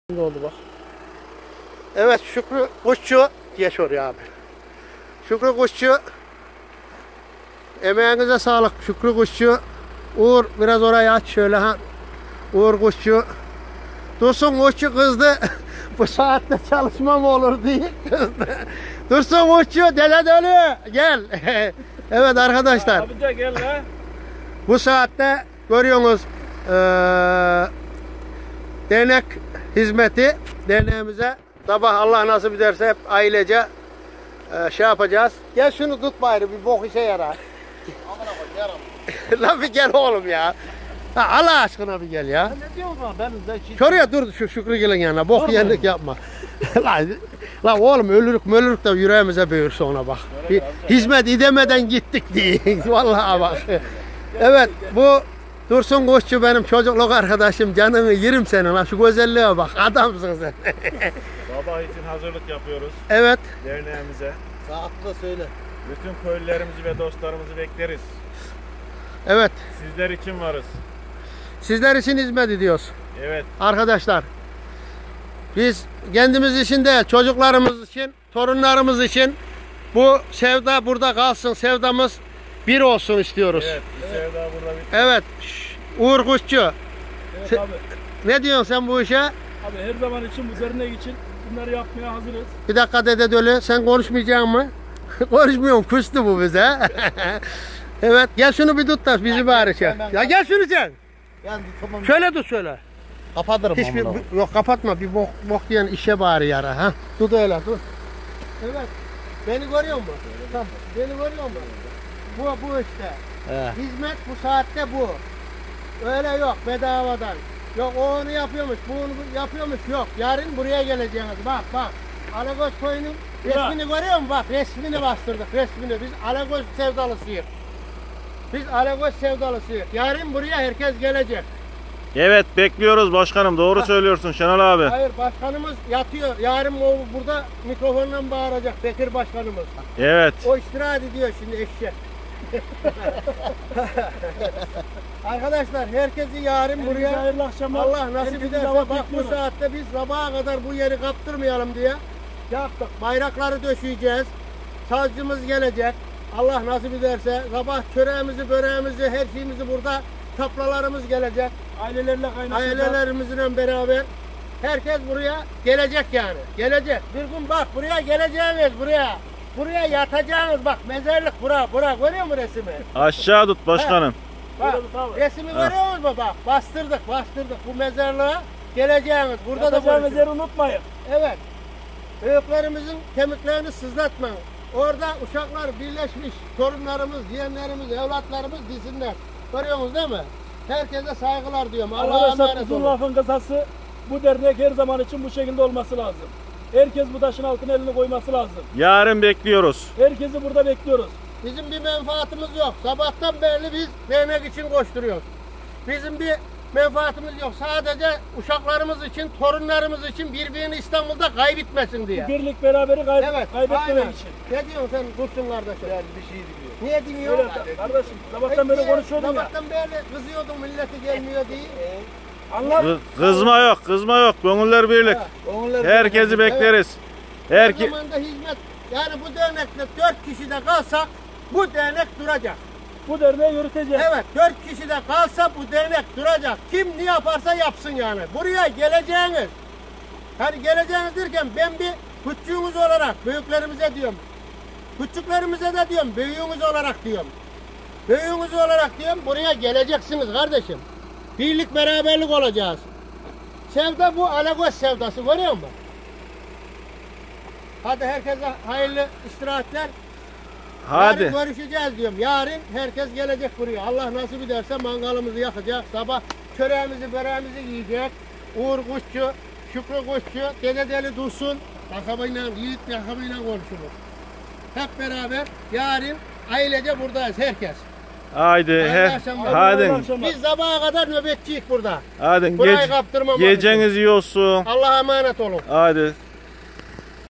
Ne oldu bak. Evet, Şükrü Kuşçu diye soruyor abi. Şükrü Kuşçu. Emeğinize sağlık Şükrü Kuşçu. Uğur biraz orayı aç şöyle ha. Uğur Kuşçu. Dursun Kuşçu kızdı. Bu saatte çalışma mı olur diye kızdı. Dursun Kuşçu dele dölü gel. Evet arkadaşlar. Abi de gel la. Bu saatte görüyorsunuz dernek hizmeti derneğimize sabah Allah nasip ederse hep ailece şey yapacağız. Gel şunu tut bari bir bok işe yarar. Amına koy yaram. Lan bir gel oğlum ya. Ha, Allah aşkına bir gel ya. Ne diyorsun lan ben de Şuraya dur şu Şükrü gelin yanına. Bok yenlik yapma. lan oğlum ölürük de yüreğimize büyür sonra bak. Hizmet edemeden gittik diye. Vallahi bak. Evet bu Dursun Kuşçu benim çocukluk arkadaşım. Canını yerim senin lan. Şu güzelliğe bak. Adamsın sen. Sabah için hazırlık yapıyoruz. Evet. Derneğimize. Saatli de söyle. Bütün köylülerimizi ve dostlarımızı bekleriz. Evet. Sizler için varız. Sizler için hizmet ediyoruz. Evet. Arkadaşlar. Biz kendimiz için değil, çocuklarımız için, torunlarımız için bu sevda burada kalsın. Sevdamız bir olsun istiyoruz. Evet. Bir sevda burada bir. Evet. Uğur Kuşçu. Evet abi. Ne diyorsun sen bu işe? Abi her zaman için bu dernek için bunları yapmaya hazırız. Bir dakika Dede Dölü, sen konuşmayacaksın mı? Konuşmuyorum, kustu bu bize. Evet, gel şunu bir tut da bizi bari şey. Ya gel şunu sen. Yani tamam. Şöyle tut şöyle. Kapatırım Hiçbir, onu. yok kapatma, bir bok diyen işe bari yara. Ha? Tut öyle, dur. Evet, beni görüyor musun? Tamam, beni görüyor musun? Bu işte. Hizmet bu saatte bu. Öyle yok bedavadan. Yok o onu yapıyormuş, bu onu yapıyormuş. Yok yarın buraya geleceğiz. Bak. Alagöz koyunun resmini görüyor musun? Bak resmini bastırdık resmini. Biz Alagöz sevdalısıyız. Yarın buraya herkes gelecek. Evet bekliyoruz başkanım. Doğru söylüyorsun Şenol abi. Hayır başkanımız yatıyor. Yarın o burada mikrofonla bağıracak Bekir başkanımız. Evet. O istirahat ediyor şimdi eşek. Arkadaşlar herkesi yarın buraya Hayırlı akşamlar. Allah nasip Herkesi ederse davet bak bu bekliyoruz. saatte biz sabaha kadar bu yeri kaptırmayalım diye yaptık. Bayrakları döşeyeceğiz. Sazcımız gelecek. Allah nasip ederse sabah çöreğimizi, böreğimizi, her şeyimizi burada taplalarımız gelecek. Ailelerle kaynaşacağız. Ailelerimizle beraber herkes buraya gelecek yani. Gelecek. Bir gün bak buraya geleceğiniz buraya. Buraya yatacağınız bak mezarlık bura görüyor musun resmi? Aşağı tut başkanım. Bak resmi görüyor musun bak bastırdık bu mezarlığa geleceğiniz. Burada da Yapacağınız yeri unutmayın. Evet. Büyüklerimizin kemiklerini sızlatmayın. Orada uşaklar birleşmiş. Torunlarımız, yeğenlerimiz, evlatlarımız dizinler. Görüyorsunuz değil mi? Herkese saygılar diyorum. Allah'a Arkadaşlar emanet uzun olun. lafın kısası bu dernek her zaman için bu şekilde olması lazım. Herkes bu taşın altına elini koyması lazım. Yarın bekliyoruz. Herkesi burada bekliyoruz. Bizim bir menfaatimiz yok. Sabahtan beri biz dernek için koşturuyoruz. Bizim bir menfaatimiz yok. Sadece uşaklarımız için, torunlarımız için birbirini İstanbul'da kaybetmesin diye. Birlik beraberi Evet, kaybetmemek aynen. için. Ne diyorsun sen Dursun kardeşim? Yani bir şey diyor. Niye dinliyor? Öyle kardeşim sabahtan beri konuşuyordum ya. Sabahtan beri kızıyordun milleti gelmiyor diye. Anlar. Kızma yok. Gönüller birlik. Herkesi bekleriz. O zaman da hizmet. Yani bu dernekte 4 kişi de kalsak bu dernek duracak. Bu derneği yürüteceğiz. Evet 4 kişi de kalsa bu dernek duracak. Kim ne yaparsa yapsın yani. Buraya geleceğiniz. Hani geleceğiniz derken ben bir küçüğünüz olarak büyüklerimize diyorum. Küçüklerimize de diyorum büyüğünüz olarak diyorum. Büyüğünüz olarak diyorum buraya geleceksiniz kardeşim. Birlik beraberlik olacağız. Sevda bu Alagöz sevdası görüyor musun? Hadi herkese hayırlı istirahatler. Hadi. Yarın görüşeceğiz diyorum. Yarın herkes gelecek buraya. Allah nasip ederse mangalımızı yakacak. Sabah çöreğimizi, böreğimizi yiyecek. Uğur Kuşçu, Şükrü Kuşçu, Dede Deli Dursun. Lakabıyla, yiğit lakabıyla konuşuruz. Hep beraber yarın ailece buradayız herkes. Haydi. Hadi. Biz sabaha kadar nöbetçiyik burada. Hadi. Burayı kaptırmamak için. Geceniz iyi olsun. Allah'a emanet olun. Hadi.